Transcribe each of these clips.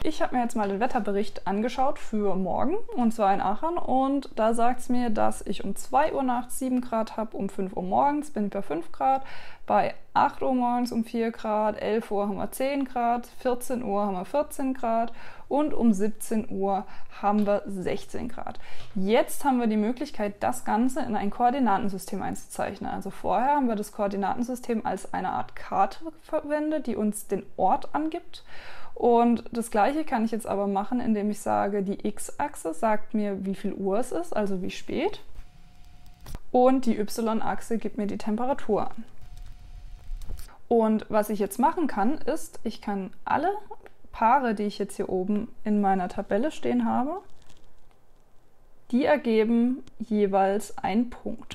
Ich habe mir jetzt mal den Wetterbericht angeschaut für morgen, und zwar in Aachen, und da sagt es mir, dass ich um 2 Uhr nachts 7 Grad habe, um 5 Uhr morgens bin ich bei 5 Grad, bei 8 Uhr morgens um 4 Grad, 11 Uhr haben wir 10 Grad, 14 Uhr haben wir 14 Grad und um 17 Uhr haben wir 16 Grad. Jetzt haben wir die Möglichkeit, das Ganze in ein Koordinatensystem einzuzeichnen. Also vorher haben wir das Koordinatensystem als eine Art Karte verwendet, die uns den Ort angibt. Und das Gleiche kann ich jetzt aber machen, indem ich sage, die X-Achse sagt mir, wie viel Uhr es ist, also wie spät. Und die Y-Achse gibt mir die Temperatur an. Und was ich jetzt machen kann, ist, ich kann alle Paare, die ich jetzt hier oben in meiner Tabelle stehen habe, die ergeben jeweils einen Punkt.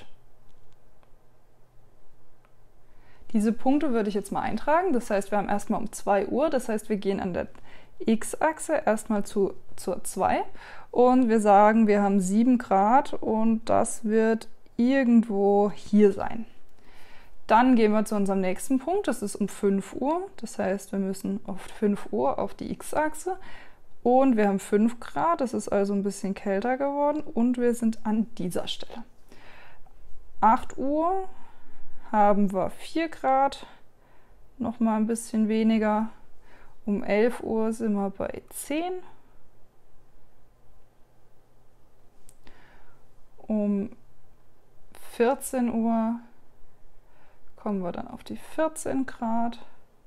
Diese Punkte würde ich jetzt mal eintragen, das heißt, wir haben erstmal um 2 Uhr, das heißt, wir gehen an der X-Achse erstmal zur 2 und wir sagen, wir haben 7 Grad und das wird irgendwo hier sein. Dann gehen wir zu unserem nächsten Punkt, das ist um 5 Uhr, das heißt, wir müssen auf 5 Uhr auf die X-Achse und wir haben 5 Grad, das ist also ein bisschen kälter geworden und wir sind an dieser Stelle. 8 Uhr haben wir 4 Grad, noch mal ein bisschen weniger. Um 11 Uhr sind wir bei 10. Um 14 Uhr kommen wir dann auf die 14 Grad.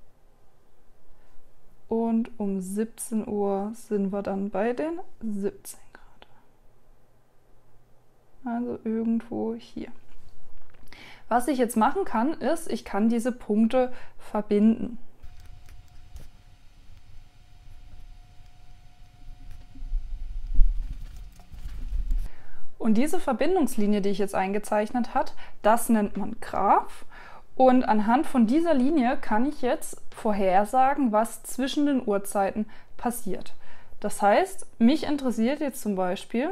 Und um 17 Uhr sind wir dann bei den 17 Grad. Also irgendwo hier. Was ich jetzt machen kann, ist, ich kann diese Punkte verbinden. Und diese Verbindungslinie, die ich jetzt eingezeichnet habe, das nennt man Graph. Und anhand von dieser Linie kann ich jetzt vorhersagen, was zwischen den Uhrzeiten passiert. Das heißt, mich interessiert jetzt zum Beispiel,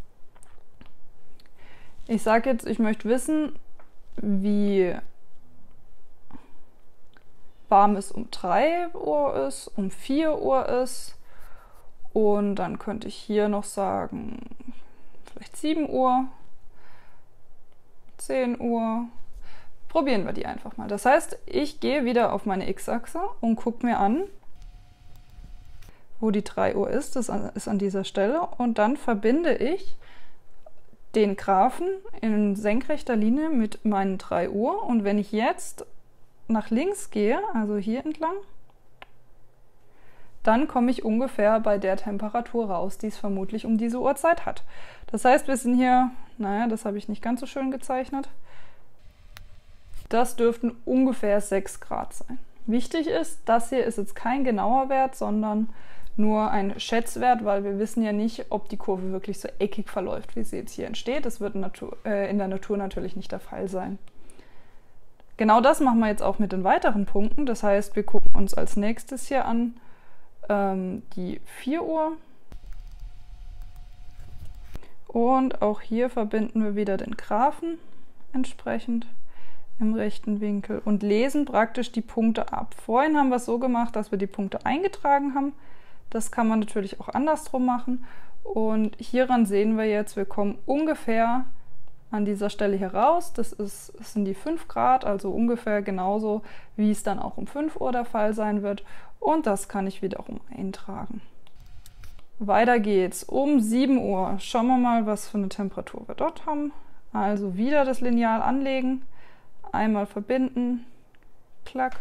ich sage jetzt, ich möchte wissen, wie warm es um 3 Uhr ist, um 4 Uhr ist und dann könnte ich hier noch sagen, vielleicht 7 Uhr, 10 Uhr. Probieren wir die einfach mal. Das heißt, ich gehe wieder auf meine X-Achse und gucke mir an, wo die 3 Uhr ist. Das ist an dieser Stelle und dann verbinde ich den Graphen in senkrechter Linie mit meinen 3 Uhr und wenn ich jetzt nach links gehe, also hier entlang, dann komme ich ungefähr bei der Temperatur raus, die es vermutlich um diese Uhrzeit hat. Das heißt, wir sind hier, naja, das habe ich nicht ganz so schön gezeichnet, das dürften ungefähr 6 Grad sein. Wichtig ist, das hier ist jetzt kein genauer Wert, sondern nur ein Schätzwert, weil wir wissen ja nicht, ob die Kurve wirklich so eckig verläuft, wie sie jetzt hier entsteht. Das wird in der Natur natürlich nicht der Fall sein. Genau das machen wir jetzt auch mit den weiteren Punkten. Das heißt, wir gucken uns als nächstes hier an die 4 Uhr. Und auch hier verbinden wir wieder den Graphen entsprechend im rechten Winkel und lesen praktisch die Punkte ab. Vorhin haben wir es so gemacht, dass wir die Punkte eingetragen haben. Das kann man natürlich auch andersrum machen. Und hieran sehen wir jetzt, wir kommen ungefähr an dieser Stelle hier raus. Das sind die 5 Grad, also ungefähr genauso, wie es dann auch um 5 Uhr der Fall sein wird. Und das kann ich wiederum eintragen. Weiter geht's. Um 7 Uhr schauen wir mal, was für eine Temperatur wir dort haben. Also wieder das Lineal anlegen, einmal verbinden, klack.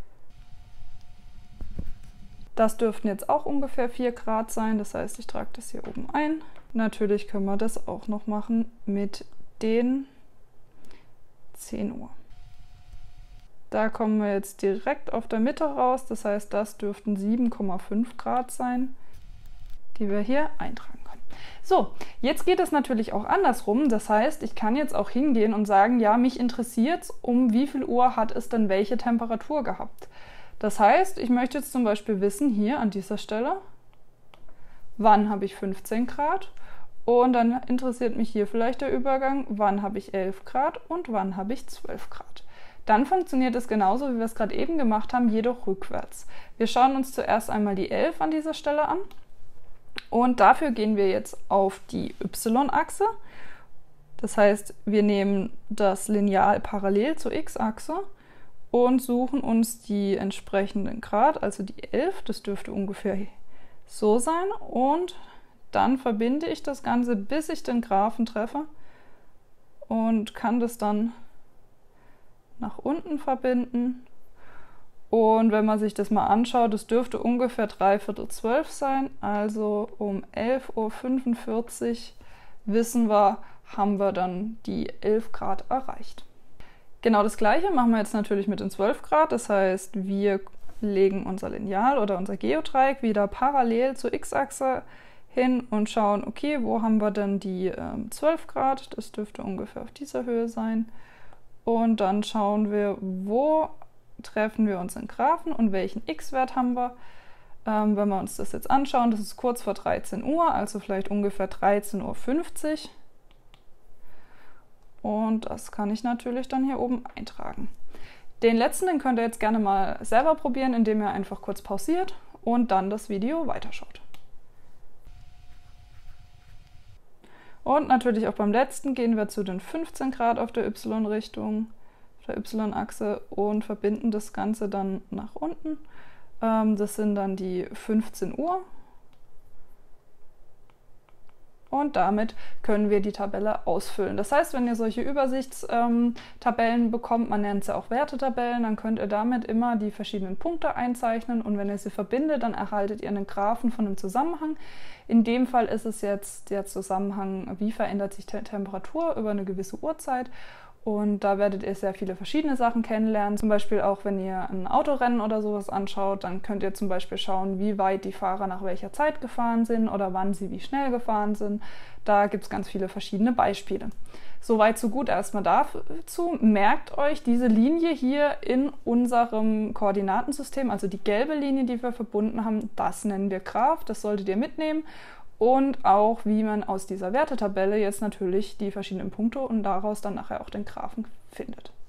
Das dürften jetzt auch ungefähr 4 Grad sein, das heißt, ich trage das hier oben ein. Natürlich können wir das auch noch machen mit den 10 Uhr. Da kommen wir jetzt direkt auf der Mitte raus, das heißt, das dürften 7,5 Grad sein, die wir hier eintragen können. So, jetzt geht es natürlich auch andersrum, das heißt, ich kann jetzt auch hingehen und sagen, ja, mich interessiert es, um wie viel Uhr hat es denn welche Temperatur gehabt. Das heißt, ich möchte jetzt zum Beispiel wissen, hier an dieser Stelle, wann habe ich 15 Grad und dann interessiert mich hier vielleicht der Übergang, wann habe ich 11 Grad und wann habe ich 12 Grad. Dann funktioniert es genauso, wie wir es gerade eben gemacht haben, jedoch rückwärts. Wir schauen uns zuerst einmal die 11 an dieser Stelle an und dafür gehen wir jetzt auf die Y-Achse. Das heißt, wir nehmen das Lineal parallel zur X-Achse und suchen uns die entsprechenden Grad, also die 11, das dürfte ungefähr so sein. Und dann verbinde ich das Ganze, bis ich den Graphen treffe und kann das dann nach unten verbinden. Und wenn man sich das mal anschaut, das dürfte ungefähr 11:45 sein, also um 11:45 Uhr wissen wir, haben wir dann die 11 Grad erreicht. Genau das gleiche machen wir jetzt natürlich mit den 12 Grad, das heißt, wir legen unser Lineal oder unser Geodreieck wieder parallel zur X-Achse hin und schauen, okay, wo haben wir denn die 12 Grad, das dürfte ungefähr auf dieser Höhe sein. Und dann schauen wir, wo treffen wir unseren Graphen und welchen X-Wert haben wir. Wenn wir uns das jetzt anschauen, das ist kurz vor 13 Uhr, also vielleicht ungefähr 13:50 Uhr. Und das kann ich natürlich dann hier oben eintragen. Den letzten, den könnt ihr jetzt gerne mal selber probieren, indem ihr einfach kurz pausiert und dann das Video weiterschaut. Und natürlich auch beim letzten gehen wir zu den 15 Grad auf der Y-Richtung, auf der Y-Achse und verbinden das Ganze dann nach unten. Das sind dann die 15 Uhr. Und damit können wir die Tabelle ausfüllen. Das heißt, wenn ihr solche Übersichtstabellen bekommt, man nennt sie auch Wertetabellen, dann könnt ihr damit immer die verschiedenen Punkte einzeichnen und wenn ihr sie verbindet, dann erhaltet ihr einen Graphen von einem Zusammenhang. In dem Fall ist es jetzt der Zusammenhang, wie verändert sich die Temperatur über eine gewisse Uhrzeit. Und da werdet ihr sehr viele verschiedene Sachen kennenlernen. Zum Beispiel auch, wenn ihr ein Autorennen oder sowas anschaut, dann könnt ihr zum Beispiel schauen, wie weit die Fahrer nach welcher Zeit gefahren sind oder wann sie wie schnell gefahren sind. Da gibt es ganz viele verschiedene Beispiele. Soweit, so gut erstmal dazu. Merkt euch diese Linie hier in unserem Koordinatensystem, also die gelbe Linie, die wir verbunden haben, das nennen wir Graph, das solltet ihr mitnehmen. Und auch, wie man aus dieser Wertetabelle jetzt natürlich die verschiedenen Punkte und daraus dann nachher auch den Graphen findet.